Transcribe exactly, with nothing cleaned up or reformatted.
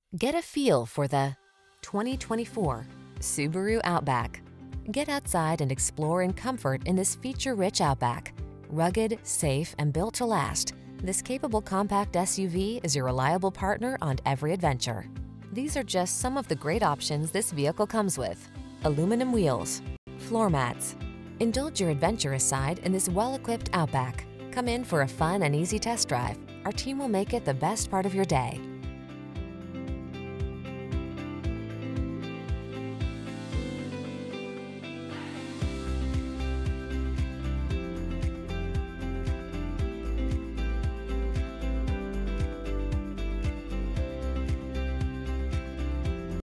Get a feel for the twenty twenty-four Subaru Outback. Get outside and explore in comfort in this feature-rich Outback. Rugged, safe, and built to last, this capable compact S U V is your reliable partner on every adventure. These are just some of the great options this vehicle comes with: aluminum wheels, floor mats. Indulge your adventurous side in this well-equipped Outback. Come in for a fun and easy test drive. Our team will make it the best part of your day.